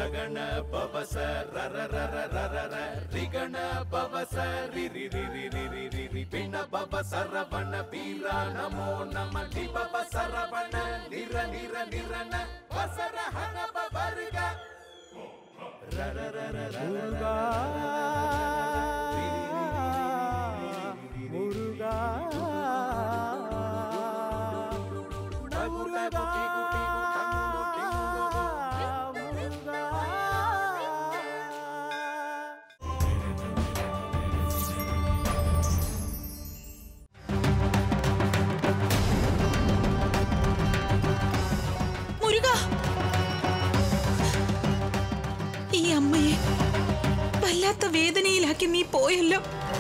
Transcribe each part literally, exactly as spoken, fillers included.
ರಗಣ ಪವಸ ರರ ರರ ರರ ರ ರಿಗಣ ಪವಸ ರಿ ರಿ ರಿ ರಿ ರಿ ರಿ ರಿ ರಿ ಪಿಣ ಪವ ಸರವಣ ವೀರ ನಮೋ ನಮ ಲಿ ಪವ ಸರವಣ ನಿರ ನಿರ ನಿರನ ವಸರ ಹನ ಪವರ್ಗ ರರ ರರ ರರ ಮುರುಗಾ ഈ അമ്മയെ വല്ലാത്ത വേദനയിലാക്കി നീ പോയല്ലോ.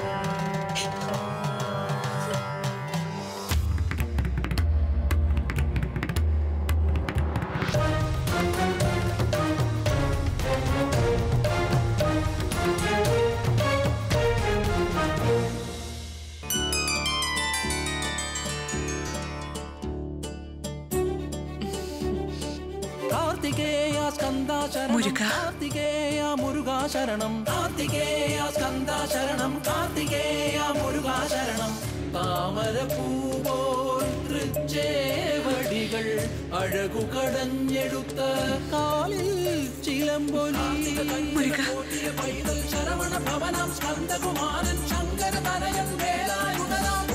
कार्तिकेय स्कंदा शरणं कार्तिकेय मुरुगा शरणं कार्तिकेय स्कंदा शरणं कार्तिकेय मुरुगा शरणं താമരപ്പൂപോൽ തൃച്ചേവടികൾ അഴകു കടഞ്ഞെടുത്ത കാലിൽ ചിലമ്പൊലി പൈതൽ ശരവണ ഭവനം സ്കന്ദകുമാരൻ ശങ്കര തനയൻ വേലായുധനാം.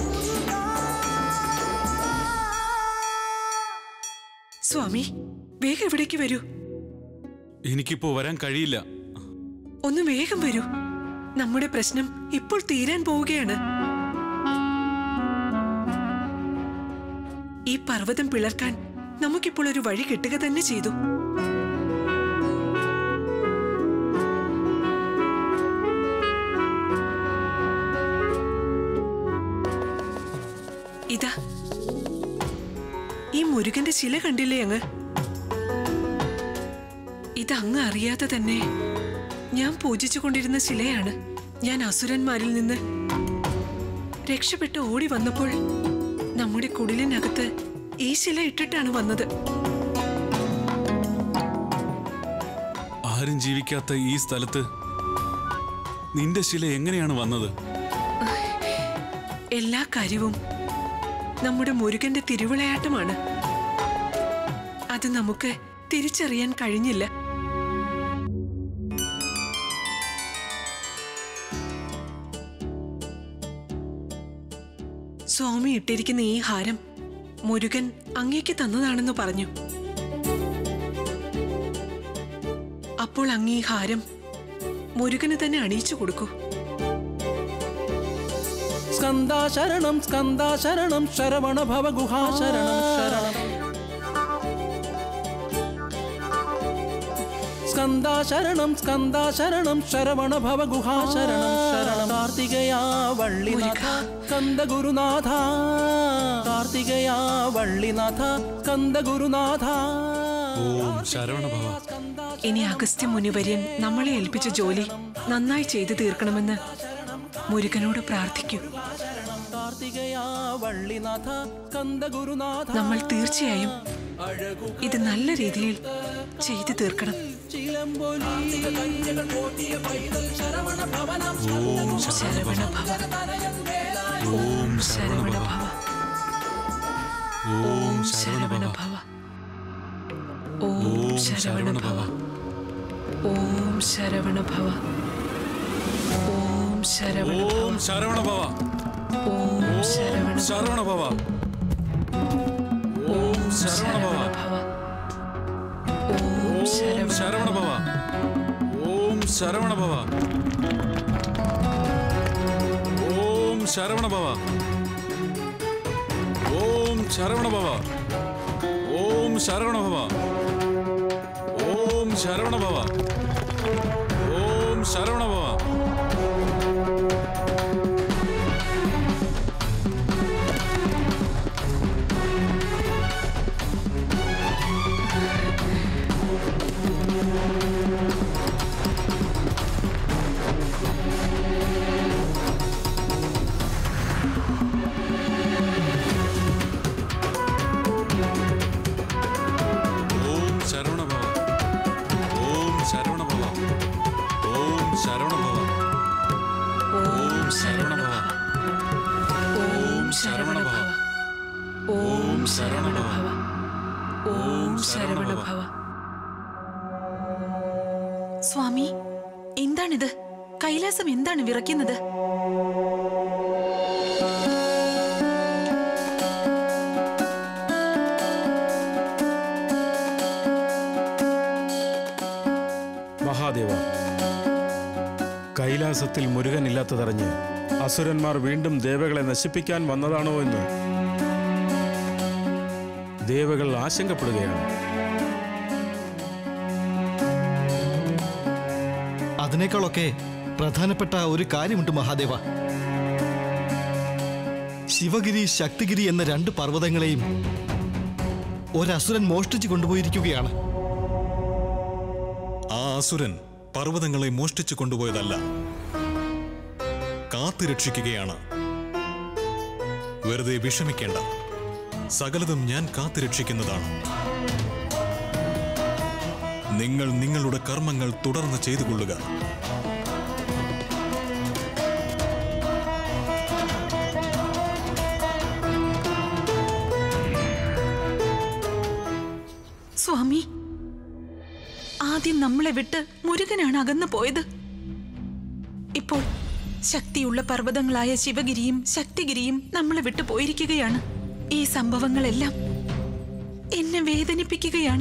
സ്വാമി, വേഗം ഇവിടേക്ക് വരൂ. എനിക്കിപ്പോ വരാൻ കഴിയില്ല. ഒന്ന് വേഗം വരൂ. നമ്മുടെ പ്രശ്നം ഇപ്പോൾ തീരാൻ പോവുകയാണ്. ഈ പർവ്വതം പിളർക്കാൻ നമുക്കിപ്പോൾ ഒരു വഴി കിട്ടുക തന്നെ ചെയ്തു. ഇതാ ഈ മുരുകന്റെ ശില കണ്ടില്ലേ അങ്ങ്? ഇതങ്ങ് അറിയാതെ തന്നെ ഞാൻ പൂജിച്ചുകൊണ്ടിരുന്ന ശിലയാണ്. ഞാൻ അസുരന്മാരിൽ നിന്ന് രക്ഷപ്പെട്ട് ഓടി വന്നപ്പോൾ നമ്മുടെ കുടിലിനകത്ത് ഈ ശില ഇട്ടിട്ടാണ് വന്നത്. ആരും ജീവിക്കാത്ത ഈ സ്ഥലത്ത് നിന്റെ ശില എങ്ങനെയാണ് വന്നത്? എല്ലാ കാര്യവും നമ്മുടെ മുരുകന്റെ തിരുവിളയാട്ടമാണ്. അത് നമുക്ക് തിരിച്ചറിയാൻ കഴിഞ്ഞില്ല. സ്വാമി ഇട്ടിരിക്കുന്ന ഈ ഹാരം മുരുകൻ അങ്ങേക്ക് തന്നതാണെന്ന് പറഞ്ഞു. അപ്പോൾ അങ്ങ് ഈ ഹാരം മുരുകന് തന്നെ അണിയിച്ചു കൊടുക്കൂ. സ്കന്ദാ ശരണം സ്കന്ദാ ശരണം ശരവണ ഭവ ഗുഹാ ശരണം ശരണം സ്കന്ദാ ശരണം സ്കന്ദാ ശരണം ശരവണ ഭവ ഗുഹാ ശരണം ശരണം. കാർത്തികേയ വള്ളിനാഥ സ്കന്ദ ഗുരുനാഥ കാർത്തികേയ വള്ളിനാഥ സ്കന്ദ ഗുരുനാഥ. ഓം ശരവണ ഭവ. ഇനി അഗസ്ത്യ മുനിവര്യൻ നമ്മളെ ഏൽപ്പിച്ച ജോലി നന്നായി ചെയ്തു തീർക്കണമെന്ന് മുരുകനോട് പ്രാർത്ഥിക്കൂ. നമ്മൾ തീർച്ചയായും ഇത് നല്ല രീതിയിൽ ചെയ്തു തീർക്കണം. ഓം ശരവണ ഭവ. ഓം ശരവണ ഭവ. ഓം ശരവണ ഭവ. ഓം ശരവണ ഭവ. ഓം ശരവണ ഭവ. ഓം ശരവണ ഭവ. ഓം ശരവണ ഭവ. ഓം ശരവണ ഭവ. ഓം ശരവണ ഭവ. ഓം ശരവണ ഭവ. ഓം ശരവണ ഭവ. ഓം ശരവണ ഭവ. ഓം ശരവണ ഭവ. ഓം ശരവണ ഭവ. ഓം ശരവണ ഭവ. ഓം ശരവണ ഭവ. ഓം ശരവണ ഭവ. ഓം ശരവണ ശരവണഭവ. ഓം ശരവണഭവ. സ്വാമി, എന്താണിത്? കൈലാസം എന്താണ് വിറയ്ക്കുന്നത്? മഹാദേവ, കൈലാസത്തിൽ മുരുകനില്ലാത്തതറിഞ്ഞ് അസുരന്മാർ വീണ്ടും ദേവകളെ നശിപ്പിക്കാൻ വന്നതാണോ എന്ന് ദേവകൾ ആശങ്കപ്പെടുകയാണ്. അതിനേക്കാളൊക്കെ പ്രധാനപ്പെട്ട ഒരു കാര്യമുണ്ട് മഹാദേവ. ശിവഗിരി, ശക്തിഗിരി എന്ന രണ്ട് പർവ്വതങ്ങളെയും ഒരസുരൻ മോഷ്ടിച്ചു കൊണ്ടുപോയിരിക്കുകയാണ്. ആ അസുരൻ പർവ്വതങ്ങളെ മോഷ്ടിച്ചു കൊണ്ടുപോയതല്ല, കാത്തു രക്ഷിക്കുകയാണ്. വെറുതെ വിഷമിക്കേണ്ട, സകലതും ഞാൻ കാത്തു രക്ഷിക്കുന്നതാണ്. നിങ്ങൾ നിങ്ങളുടെ കർമ്മങ്ങൾ തുടർന്ന് ചെയ്തു കൊള്ളുക. സ്വാമി, ആദ്യം നമ്മളെ വിട്ട് മുരുകനാണ് അകന്നു പോയത്. ഇപ്പോൾ ശക്തിയുള്ള പർവ്വതങ്ങളായ ശിവഗിരിയും ശക്തിഗിരിയും നമ്മളെ വിട്ടു പോയിരിക്കുകയാണ്. ഈ സംഭവങ്ങളെല്ലാം എന്നെ വേദനിപ്പിക്കുകയാണ്.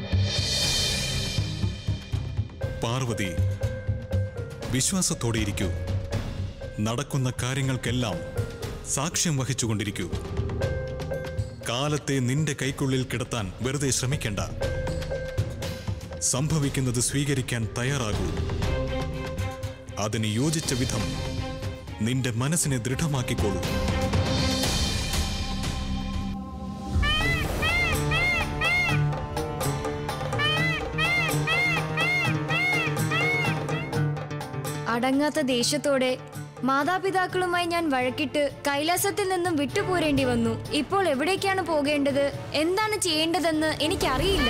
പാർവതി, വിശ്വാസത്തോടെ ഇരിക്കൂ. നടക്കുന്ന കാര്യങ്ങൾക്കെല്ലാം സാക്ഷ്യം വഹിച്ചുകൊണ്ടിരിക്കൂ. കാലത്തെ നിന്റെ കൈക്കുള്ളിൽ കിടത്താൻ വെറുതെ ശ്രമിക്കണ്ട. സംഭവിക്കുന്നത് സ്വീകരിക്കാൻ തയ്യാറാകൂ. അതിന് യോജിച്ച വിധം നിന്റെ മനസ്സിനെ ദൃഢമാക്കിക്കോളൂ. അടങ്ങാത്ത ദേഷ്യത്തോടെ മാതാപിതാക്കളുമായി ഞാൻ വഴക്കിട്ട് കൈലാസത്തിൽ നിന്നും വിട്ടുപോരേണ്ടി വന്നു. ഇപ്പോൾ എവിടേക്കാണ് പോകേണ്ടത്, എന്താണ് ചെയ്യേണ്ടതെന്ന് എനിക്കറിയില്ല.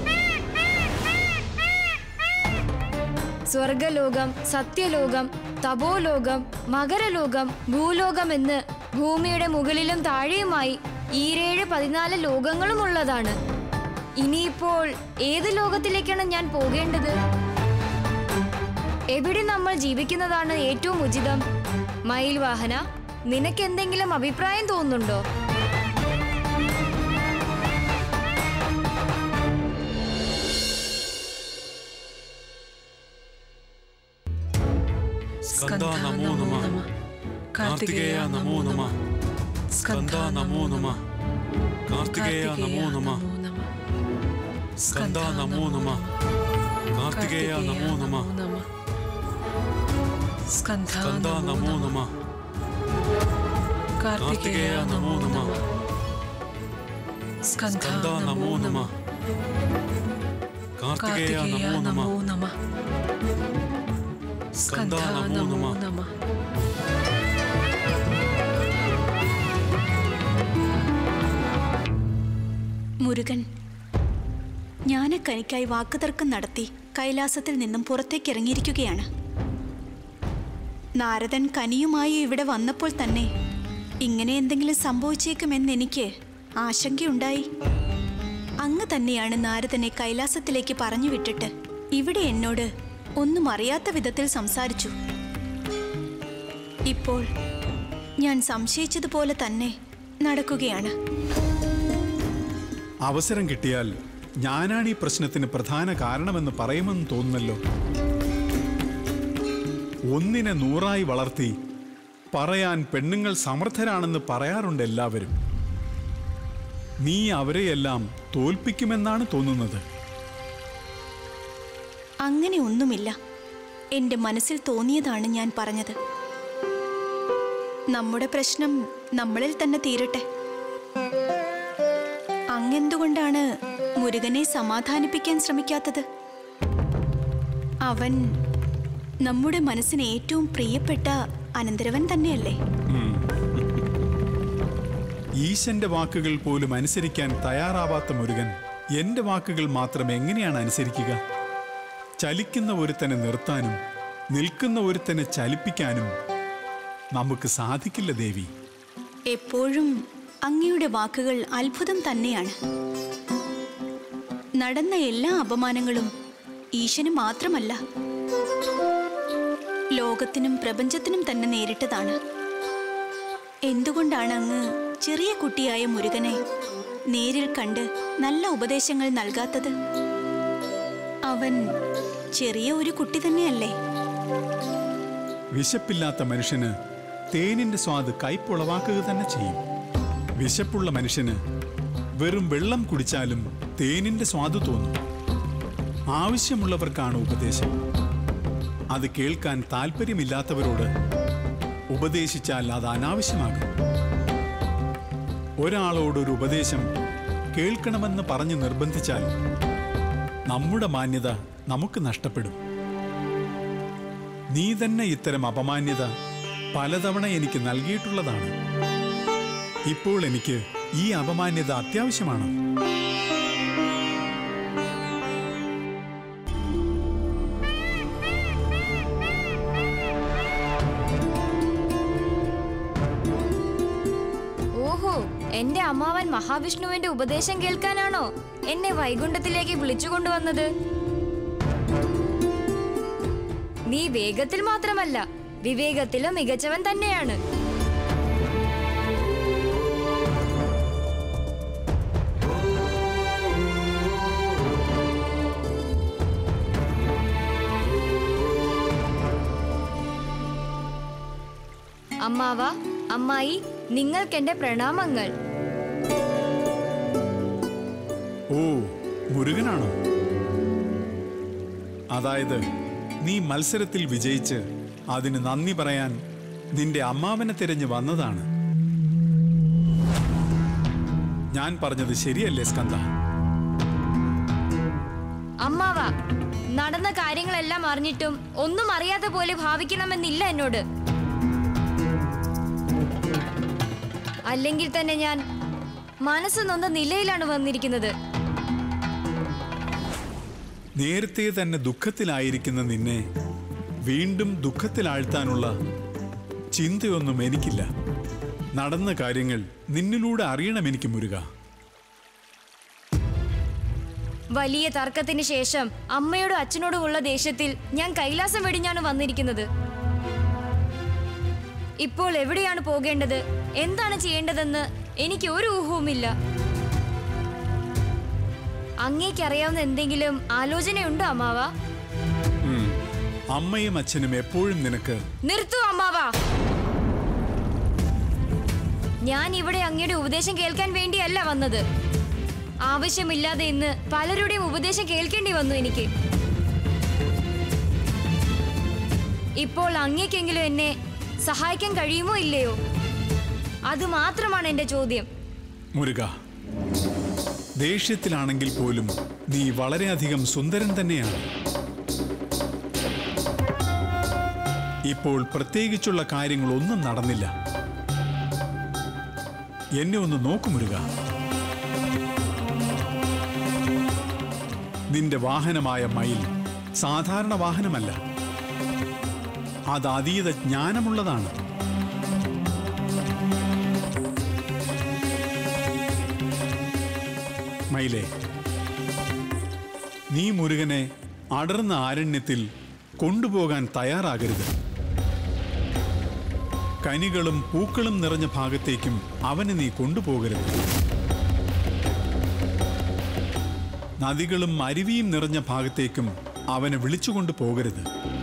സ്വർഗലോകം, സത്യലോകം, തപോലോകം, മകരലോകം, ഭൂലോകം എന്ന് ഭൂമിയുടെ മുകളിലും താഴെയുമായി ഈരേഴ് പതിനാല് ലോകങ്ങളും ഉള്ളതാണ്. ഇനിയിപ്പോൾ ഏത് ലോകത്തിലേക്കാണ് ഞാൻ പോകേണ്ടത്? എവിടെ നമ്മൾ ജീവിക്കുന്നതാണ് ഏറ്റവും ഉചിതം? മയിൽ വാഹന, നിനക്ക് എന്തെങ്കിലും അഭിപ്രായം തോന്നുന്നുണ്ടോ? സ്കന്ദ നമോ നമഃ. കാർത്തികേയ നമോ നമഃ. സ്കന്ദ നമോ നമഃ. കാർത്തികേയ നമോ നമഃ. സ്കന്ദ നമോ നമഃ. കാർത്തികേയ നമോ നമഃ. സ്കന്ദ നമോ നമഃ. കാർത്തികേയ നമോ നമഃ. സ്കന്ദ നമോ നമഃ. കാർത്തികേയ നമോ നമഃ. സ്കന്ദ നമോ നമഃ. മുരുകൻ, ജ്ഞാനക്കനിക്കായി വാക്കുതർക്കം നടത്തി കൈലാസത്തിൽ നിന്നും പുറത്തേക്ക് ഇറങ്ങിയിരിക്കുകയാണ്. നാരദൻ കനിയുമായി ഇവിടെ വന്നപ്പോൾ തന്നെ ഇങ്ങനെ എന്തെങ്കിലും സംഭവിച്ചേക്കുമെന്നെനിക്ക് ആശങ്കയുണ്ടായി. അങ്ങ് തന്നെയാണ് നാരദനെ കൈലാസത്തിലേക്ക് പറഞ്ഞു വിട്ടിട്ട് ഇവിടെ എന്നോട് ഒന്നും അറിയാത്ത വിധത്തിൽ സംസാരിച്ചു. ഇപ്പോൾ ഞാൻ സംശയിച്ചതുപോലെ തന്നെ നടക്കുകയാണ്. അവസരം കിട്ടിയാൽ ഞാനാണ് ഈ പ്രശ്നത്തിന് പ്രധാന കാരണമെന്ന് പറയുമെന്ന് തോന്നുന്നല്ലോ. ഒന്നിനെ നൂറായി വളർത്തി പറയാൻ പെണ്ണുങ്ങൾ സമർത്ഥരാണെന്ന് പറയാറുണ്ട് എല്ലാവരും. നീ അവരെയെല്ലാം തോൽപ്പിക്കുമെന്നാണ് തോന്നുന്നത്. അങ്ങനെ ഒന്നുമില്ല. എൻ്റെ മനസ്സിൽ തോന്നിയതാണ് ഞാൻ പറഞ്ഞത്. നമ്മുടെ പ്രശ്നം നമ്മളിൽ തന്നെ തീരട്ടെ. അങ്ങെന്തുകൊണ്ടാണ് മുരുകനെ സമാധാനിപ്പിക്കാൻ ശ്രമിക്കാത്തത്? അവൻ നമ്മുടെ മനസ്സിന് ഏറ്റവും പ്രിയപ്പെട്ട അനന്തരവൻ തന്നെയല്ലേ? ഈശന്റെ വാക്കുകൾ പോലും അനുസരിക്കാൻ തയ്യാറാവാത്ത മുരുകൻ എന്റെ വാക്കുകൾ മാത്രം എങ്ങനെയാണ് അനുസരിക്കുക? ചലിക്കുന്ന ഒരുത്തനെ നിർത്താനും നിൽക്കുന്ന ഒരുത്തനെ ചലിപ്പിക്കാനും നമുക്ക് സാധിക്കില്ല ദേവി. എപ്പോഴും അങ്ങയുടെ വാക്കുകൾ അത്ഭുതം തന്നെയാണ്. നടന്ന എല്ലാ അപമാനങ്ങളും ഈശന് മാത്രമല്ല, ലോകത്തിനും പ്രപഞ്ചത്തിനും തന്നെ നേരിട്ടതാണ്. എന്തുകൊണ്ടാണ് അങ്ങ് ചെറിയ കുട്ടിയായ മുരുകനെ നേരിൽ കണ്ട് നല്ല ഉപദേശങ്ങൾ നൽകാത്തത്? അവൻ ചെറിയ ഒരു കുട്ടി തന്നെയല്ലേ? വിശപ്പില്ലാത്ത മനുഷ്യന് തേനിന്റെ സ്വാദ് കയ്പുളവാക്കുക തന്നെ ചെയ്യും. വിശപ്പുള്ള മനുഷ്യന് വെറും വെള്ളം കുടിച്ചാലും തേനിന്റെ സ്വാദ് തോന്നും. ആവശ്യമുള്ളവർക്കാണ് ഉപദേശം. അത് കേൾക്കാൻ താല്പര്യമില്ലാത്തവരോട് ഉപദേശിച്ചാൽ അത് അനാവശ്യമാകും. ഒരാളോടൊരു ഉപദേശം കേൾക്കണമെന്ന് പറഞ്ഞ് നിർബന്ധിച്ചാൽ നമ്മുടെ മാന്യത നമുക്ക് നഷ്ടപ്പെടും. നീ തന്നെ ഇത്തരം അപമാന്യത പലതവണ എനിക്ക് നൽകിയിട്ടുള്ളതാണ്. ഇപ്പോൾ എനിക്ക് ഈ അപമാന്യത അത്യാവശ്യമാണ്. ഓഹോ, എന്റെ അമ്മാവൻ മഹാവിഷ്ണുവിന്റെ ഉപദേശം കേൾക്കാനാണോ എന്നെ വൈകുണ്ഠത്തിലേക്ക് വിളിച്ചുകൊണ്ടുവന്നത്? നീ വേഗത്തിൽ മാത്രമല്ല, വിവേകത്തിലും മികച്ചവൻ തന്നെയാണ്. അമ്മാവ, അമ്മായി, നിങ്ങൾക്കെന്റെ പ്രണാമങ്ങൾ. ഓ, മുരുകനാണോ? അതായത് നീ മത്സരത്തിൽ വിജയിച്ച് അതിന് നന്ദി പറയാൻ നിന്റെ അമ്മാവനെ തിരഞ്ഞു വന്നതാണ്. ഞാൻ പറഞ്ഞത് ശരിയല്ലേ സ്കന്ദ? അമ്മാവ, നടന്ന കാര്യങ്ങളെല്ലാം അറിഞ്ഞിട്ടും ഒന്നും അറിയാത്ത പോലെ ഭാവിക്കണമെന്നില്ല എന്നോട്. അല്ലെങ്കിൽ തന്നെ ഞാൻ മനസ്സ് നൊന്ന നിലയിലാണ് വന്നിരിക്കുന്നത്. നേരത്തെ തന്നെ ദുഃഖത്തിലായിരിക്കുന്ന നിന്നെ വീണ്ടും ദുഃഖത്തിലാഴ്ത്താനുള്ള ചിന്തയൊന്നും എനിക്കില്ല. നടന്ന കാര്യങ്ങൾ നിന്നിലൂടെ അറിയണം എനിക്ക് മുരുക. വലിയ തർക്കത്തിന് ശേഷം അമ്മയോടും അച്ഛനോടും ഉള്ള ദേഷ്യത്തിൽ ഞാൻ കൈലാസം വെടിഞ്ഞാണ് വന്നിരിക്കുന്നത്. ഇപ്പോൾ എവിടെയാണ് പോകേണ്ടത്, എന്താണ് ചെയ്യേണ്ടതെന്ന് എനിക്ക് ഒരു ഊഹവുമില്ല. അങ്ങേക്കറിയാവുന്ന എന്തെങ്കിലും ആലോചനയുണ്ടോ അമ്മാവ? അമ്മയും അച്ഛനും എപ്പോഴും നിനക്ക്... നിർത്തൂ അമ്മാവ. ഞാൻ ഇവിടെ അങ്ങയുടെ ഉപദേശം കേൾക്കാൻ വേണ്ടിയല്ല വന്നത്. ആവശ്യമില്ലാതെ ഇന്ന് പലരുടെയും ഉപദേശം കേൾക്കേണ്ടി വന്നു എനിക്ക്. ഇപ്പോൾ അങ്ങേക്കെങ്കിലും എന്നെ സഹായിക്കാൻ കഴിയുമോ ഇല്ലയോ? അത് മാത്രമാണ് എന്റെ ചോദ്യം. മുരുക, ദേഷ്യത്തിലാണെങ്കിൽ പോലും നീ വളരെയധികം സുന്ദരൻ തന്നെയാണ്. ഇപ്പോൾ പ്രത്യേകിച്ചുള്ള കാര്യങ്ങളൊന്നും നടന്നില്ല. എന്നെ ഒന്ന് നോക്കു മുരുക. നിന്റെ വാഹനമായ മയിൽ സാധാരണ വാഹനമല്ല. അത് അതീത ജ്ഞാനമുള്ളതാണ്. മയിലേ, നീ മുരുകനെ അടർന്ന ആരണ്യത്തിൽ കൊണ്ടുപോകാൻ തയ്യാറാകരുത്. കനികളും പൂക്കളും നിറഞ്ഞ ഭാഗത്തേക്കും അവനെ നീ കൊണ്ടുപോകരുത്. നദികളും അരുവിയും നിറഞ്ഞ ഭാഗത്തേക്കും അവനെ വിളിച്ചുകൊണ്ടു പോകരുത്.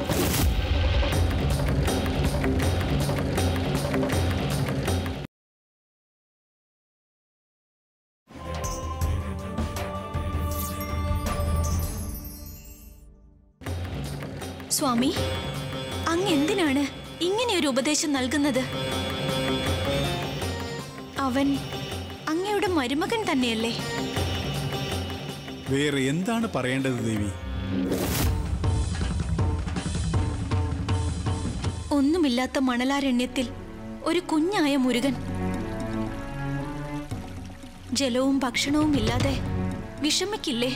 സ്വാമി, അങ്ങ് എന്തിനാണ് ഇങ്ങനെ ഒരു ഉപദേശം നൽകുന്നത്? അവൻ അങ്ങയുടെ മരുമകൻ തന്നെയല്ലേ? വേറെ എന്താണ് പറയേണ്ടത് ദേവി? ഒന്നുമില്ലാത്ത മണലാരണ്യത്തിൽ ഒരു കുഞ്ഞായ മുരുകൻ ജലവും ഭക്ഷണവും ഇല്ലാതെ വിഷമിക്കില്ലേ?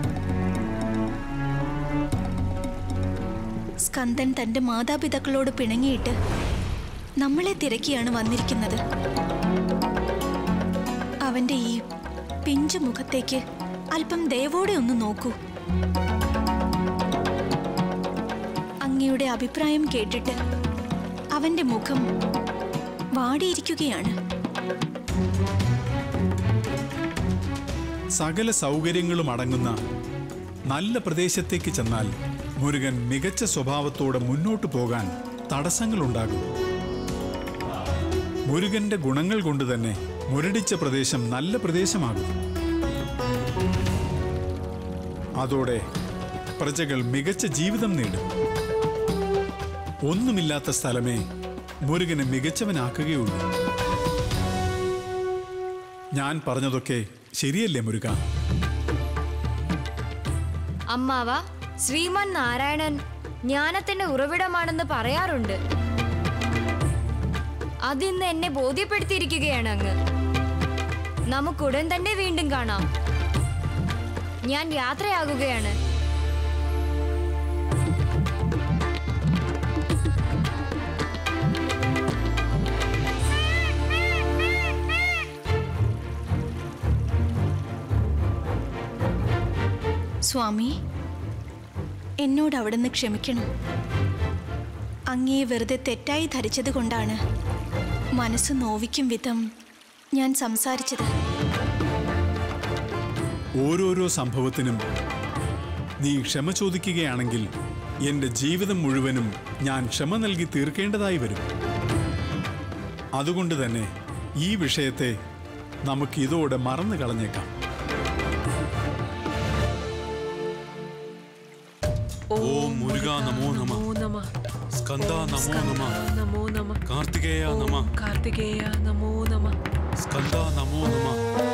സ്കന്ദൻ തന്റെ മാതാപിതാക്കളോട് പിണങ്ങിയിട്ട് നമ്മളെ തിരക്കിയാണ് വന്നിരിക്കുന്നത്. അവന്റെ ഈ പിഞ്ചു മുഖത്തേക്ക് അല്പം ദയവോടെ ഒന്ന് നോക്കൂ. അങ്ങയുടെ അഭിപ്രായം കേട്ടിട്ട് അവന്റെ മുഖം വാടിയിരിക്കുകയാണ്. സകല സൗകര്യങ്ങളും അടങ്ങുന്ന നല്ല പ്രദേശത്തേക്ക് ചെന്നാൽ മുരുകൻ മികച്ച സ്വഭാവത്തോടെ മുന്നോട്ടു പോകാൻ തടസ്സങ്ങളുണ്ടാകും. മുരുകന്റെ ഗുണങ്ങൾ കൊണ്ട് തന്നെ മുരടിച്ച പ്രദേശം നല്ല പ്രദേശമാകും. അതോടെ പ്രജകൾ മികച്ച ജീവിതം നേടും. ഒന്നുമില്ലാത്ത സ്ഥലമേ മുരുകനെ മികച്ചവനാക്കുകയുള്ളൂ. ഞാൻ പറഞ്ഞതൊക്കെ ശരിയല്ലേ മുരുക? അമ്മാവ, ശ്രീമാൻ നാരായണൻ ജ്ഞാനത്തിന്റെ ഉറവിടമാണെന്ന് പറയാറുണ്ട്. അതിന്ന് എന്നെ ബോധ്യപ്പെടുത്തിയിരിക്കുകയാണ് അങ്ങ്. നമുക്കുടൻ തന്നെ വീണ്ടും കാണാം. ഞാൻ യാത്രയാകുകയാണ്. സ്വാമി, എന്നോട് അവിടുന്ന് ക്ഷമിക്കണം. അങ്ങയെ വെറുതെ തെറ്റായി ധരിച്ചത് കൊണ്ടാണ് മനസ്സ് നോവിക്കും വിധം ഞാൻ സംസാരിച്ചത്. ഓരോരോ സംഭവത്തിനും നീ ക്ഷമ ചോദിക്കുകയാണെങ്കിൽ എൻ്റെ ജീവിതം മുഴുവനും ഞാൻ ക്ഷമ നൽകി തീർക്കേണ്ടതായി വരും. അതുകൊണ്ട് തന്നെ ഈ വിഷയത്തെ നമുക്ക് ഇതോടെ മറന്നു കളഞ്ഞേക്കാം. ഓം മുരുകാ നമോ നമഃ. സ്കന്ദാ നമോ നമഃ. നമോ നമഃ. കാർത്തികേയ നമഃ. കാർത്തികേയ നമോ നമഃ. സ്കന്ദാ നമോ നമഃ.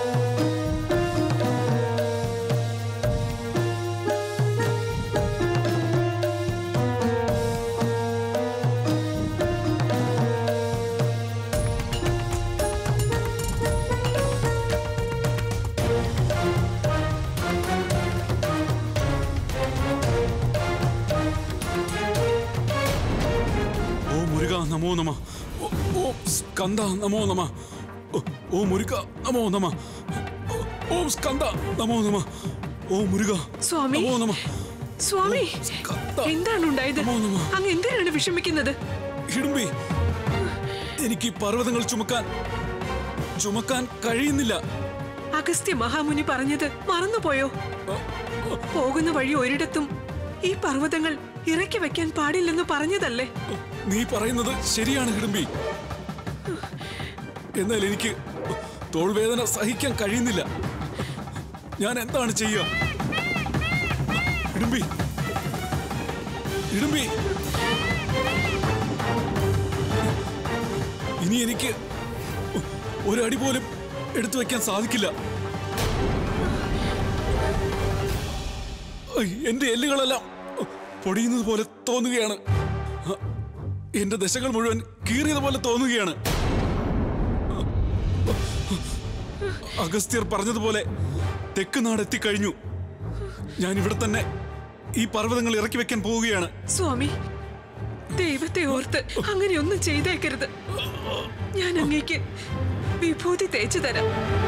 നമോ നമ. ഓം സ്കന്ദ നമോ നമ. ഓം മുരുക നമോ നമ. ഓം സ്കന്ദ നമോ നമ. ഓം മുരുക സ്വാമി നമോ നമ. സ്വാമി, എന്താണ് ഉണ്ടായത്? അങ്ങ് എന്തിനാണ് വിഷമിക്കുന്നത്? ഹിഡുംബി, എനിക്ക് പർവ്വതങ്ങൾ ചുമക്കാൻ ചുമക്കാൻ കഴിയുന്നില്ല. അഗസ്ത്യ മഹാമുനി പറഞ്ഞത് മറന്നുപോയോ? പോകുന്ന വഴി ഒരിടത്തും ഈ പർവ്വതങ്ങൾ ഇറക്കി വെക്കാൻ പാടില്ലെന്ന് പറഞ്ഞതല്ലേ? നീ പറയുന്നത് ശരിയാണ് ഹിഡുംബി. എന്നാൽ എനിക്ക് തോൾവേദന സഹിക്കാൻ കഴിയുന്നില്ല. ഞാൻ എന്താണ് ചെയ്യുക? ഹിഡുംബി, ഹിഡുംബി, ഇനി എനിക്ക് ഒരടി പോലും എടുത്തു വെക്കാൻ സാധിക്കില്ല. എന്റെ എല്ലുകളെല്ലാം പൊടിയുന്നത് പോലെ തോന്നുകയാണ്. എന്റെ ദശകൾ മുഴുവൻ കീറിയതുപോലെ തോന്നുകയാണ്. അഗസ്ത്യർ പറഞ്ഞതുപോലെ തെക്ക് നാട് എത്തിക്കഴിഞ്ഞു. ഞാൻ ഇവിടെ തന്നെ ഈ പർവ്വതങ്ങൾ ഇറക്കി വെക്കാൻ പോവുകയാണ്. സ്വാമി, ദൈവത്തെ ഓർത്ത് അങ്ങനെയൊന്നും ചെയ്തേക്കരുത്. ഞാൻ അങ്ങേക്ക് വിഭൂതി തേച്ചു തരാം.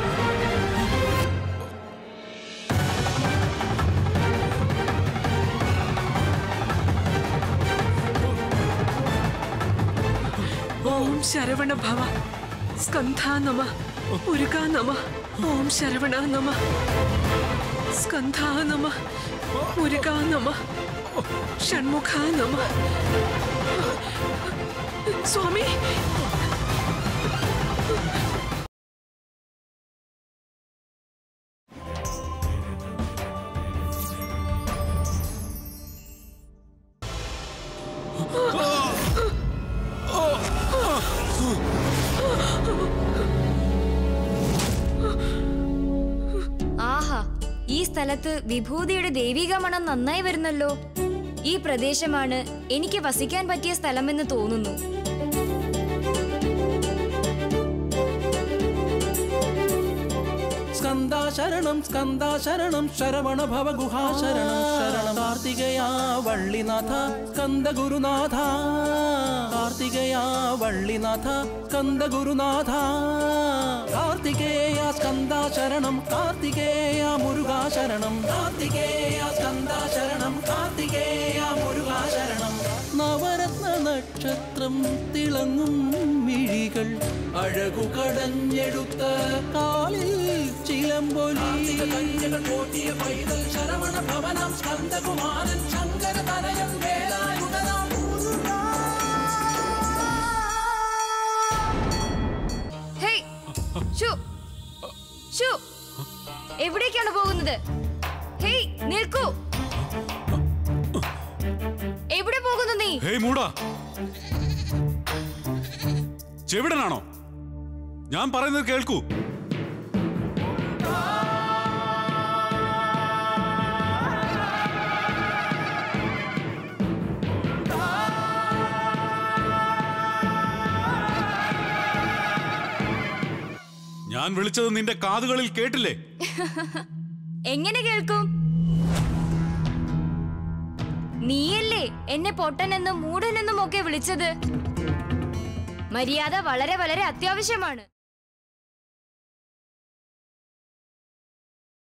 ഓം ശരവണ ഭവ. സ്കന്ധാ നമ. മുരുകാ നമ. ഓം ശരവണ നമ. സ്കന്ധാ നമ. മുരുകാ നമ. ഷൺമുഖാ നമ. സ്വാമി, ആഹാ, ഈ സ്ഥലത്ത് വിഭൂതിയുടെ ദൈവിക മണം നന്നായി വരുന്നല്ലോ. ഈ പ്രദേശമാണ് എനിക്ക് വസിക്കാൻ പറ്റിയ സ്ഥലമെന്ന് തോന്നുന്നു. സ്കന്ദാ ശരണം സ്കന്ദാ ശരണം ശരവണ ഭവ ഗുഹാ ശരണം ശരണം കാർത്തികേയ വള്ളിനാഥ സ്കന്ദ ഗുരുനാഥ കാർത്തികേയ വള്ളിനാഥ സ്കന്ദ ഗുരുനാഥ കാർത്തികേയ സ്കന്ദ ശരണം കാർത്തികേയ മുരുകാ ശരണം കാർത്തികേയ സ്കന്ദ ശരണം കാർത്തികേയ മുരുകാ ശരണം നവരത്ന നക്ഷത്രം തിളങ്ങും മിഴികൾ അഴകു കടഞ്ഞെടുത്ത കാലിൽ ചിലമ്പൊലി കോട്ടിയ പൈതൽ ശരവണ ഭവനം സ്കന്ദകുമാരൻ ശങ്കര തനയൻ വേലായുധനാം ഹേയ് ഷു ഷു എവിടേക്കാണ് പോകുന്നത്? ഹേയ് നിൽക്കൂ. എവിടെ പോകുന്നു നീ? ഹേയ് മൂടാ, ചെവിടനാണോ? ഞാൻ പറയുന്നത് കേൾക്കൂ. ഞാൻ വിളിച്ചത് നിന്റെ കാതുകളിൽ കേട്ടില്ലേ? എങ്ങനെ കേൾക്കും? നീയല്ലേ എന്നെ പൊട്ടനെന്നും മൂടനെന്നും ഒക്കെ വിളിച്ചത്. മര്യാദ വളരെ വളരെ അത്യാവശ്യമാണ്.